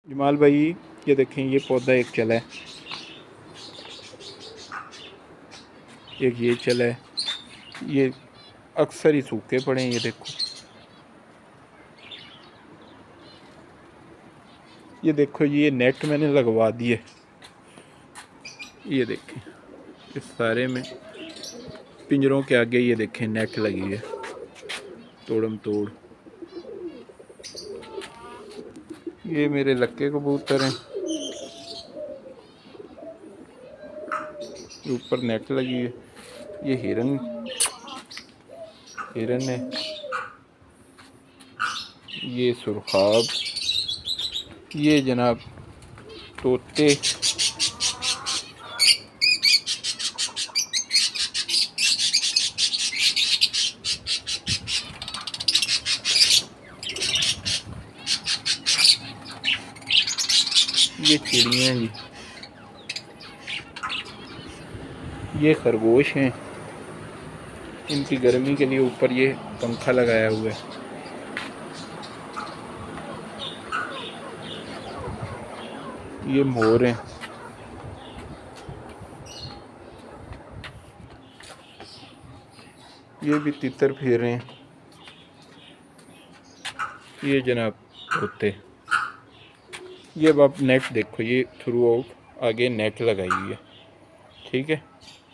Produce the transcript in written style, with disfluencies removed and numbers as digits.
जमाल भाई, ये देखें, ये पौधा एक चला है, एक ये चला है। ये अक्सर ही सूखे पड़े हैं। ये देखो, ये देखो, ये नेट मैंने लगवा दिए। ये देखें, इस सारे में पिंजरों के आगे ये देखें नेट लगी है, तोड़म तोड़। ये मेरे लक्के कबूतर हैं, ऊपर नेट लगी है। ये हिरन हिरन है, ये सुरखाब, ये जनाब तोते। ये चिड़ियाँ जी, ये खरगोश हैं। इनकी गर्मी के लिए ऊपर ये पंखा लगाया हुआ है। ये मोर हैं। ये भी तितर फिर रहे हैं। ये जनाब तोते। ये अब आप नेट देखो, ये थ्रू आउट आगे नेट लगाई हुई है, ठीक है।